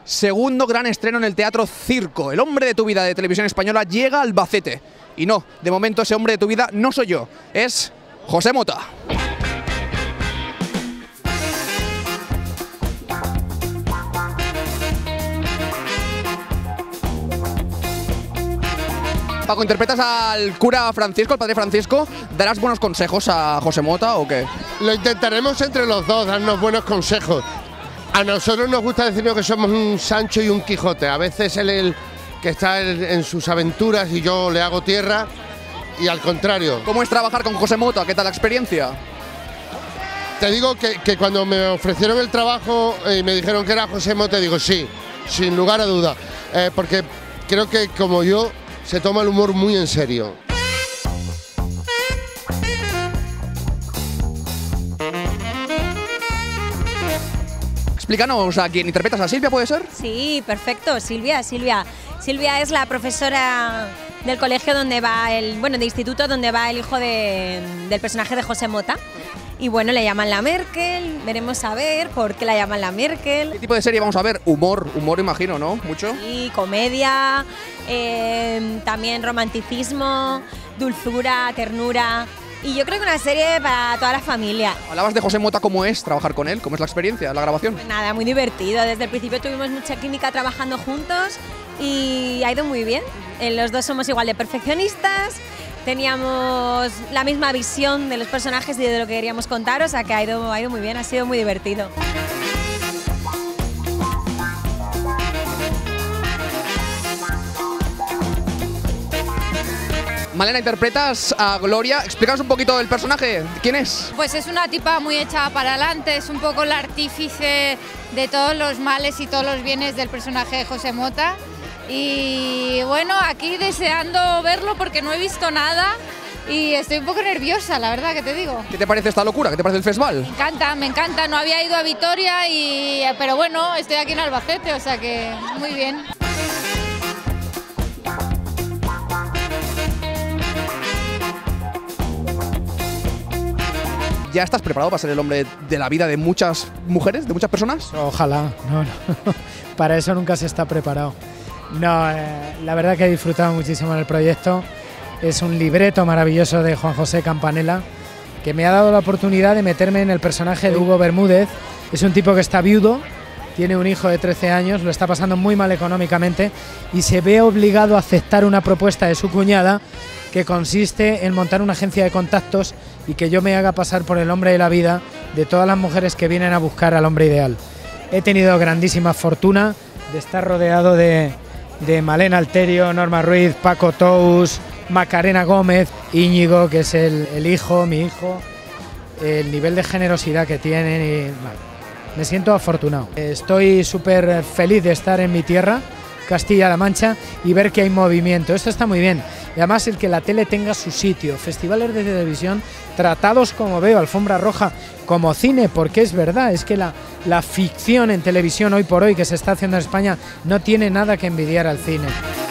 Segundo gran estreno en el Teatro Circo. El hombre de tu vida de Televisión Española llega a Albacete. Y no, de momento ese hombre de tu vida no soy yo, es José Mota. Paco, ¿interpretas al cura Francisco, al padre Francisco? ¿Darás buenos consejos a José Mota o qué? Lo intentaremos entre los dos, darnos buenos consejos. A nosotros nos gusta decirnos que somos un Sancho y un Quijote. A veces él es el que está en sus aventuras y yo le hago tierra, y al contrario. ¿Cómo es trabajar con José Mota? ¿Qué tal la experiencia? Te digo que cuando me ofrecieron el trabajo y me dijeron que era José Mota, digo sí, sin lugar a duda. Porque creo que como yo se toma el humor muy en serio. Explícanos a quién interpretas, ¿a Silvia puede ser? Sí, perfecto, Silvia. Silvia es la profesora del colegio donde va de instituto donde va el hijo del personaje de José Mota. Y bueno, le llaman la Merkel, veremos a ver por qué la llaman la Merkel. ¿Qué tipo de serie vamos a ver? Humor imagino, ¿no? ¿Mucho? Sí, comedia, también romanticismo, dulzura, ternura. Y yo creo que una serie para toda la familia. Hablabas de José Mota, ¿cómo es trabajar con él? ¿Cómo es la experiencia, la grabación? Pues nada, muy divertido. Desde el principio tuvimos mucha química trabajando juntos y ha ido muy bien. Los dos somos igual de perfeccionistas, teníamos la misma visión de los personajes y de lo que queríamos contar, o sea que ha ido muy bien, ha sido muy divertido. Malena, interpretas a Gloria. Explícanos un poquito el personaje. ¿Quién es? Pues es una tipa muy echada para adelante, es un poco la artífice de todos los males y todos los bienes del personaje de José Mota. Y bueno, aquí deseando verlo porque no he visto nada y estoy un poco nerviosa, la verdad que te digo. ¿Qué te parece esta locura? ¿Qué te parece el festival? Me encanta. No había ido a Vitoria, pero bueno, estoy aquí en Albacete, o sea que muy bien. ¿Ya estás preparado para ser el hombre de la vida de muchas mujeres, de muchas personas? Ojalá, no. Para eso nunca se está preparado. No, la verdad que he disfrutado muchísimo en el proyecto. Es un libreto maravilloso de Juan José Campanella, que me ha dado la oportunidad de meterme en el personaje de Hugo Bermúdez. Es un tipo que está viudo, tiene un hijo de 13 años, lo está pasando muy mal económicamente y se ve obligado a aceptar una propuesta de su cuñada que consiste en montar una agencia de contactos y que yo me haga pasar por el hombre de la vida de todas las mujeres que vienen a buscar al hombre ideal. He tenido grandísima fortuna de estar rodeado de Malena Alterio, Norma Ruiz, Paco Tous, Macarena Gómez, Íñigo, que es el hijo, mi hijo, el nivel de generosidad que tienen y bueno, me siento afortunado. Estoy súper feliz de estar en mi tierra, Castilla-La Mancha, y ver que hay movimiento. Esto está muy bien. Y además el que la tele tenga su sitio, festivales de televisión tratados como veo, alfombra roja, como cine, porque es verdad, es que la ficción en televisión hoy por hoy que se está haciendo en España no tiene nada que envidiar al cine.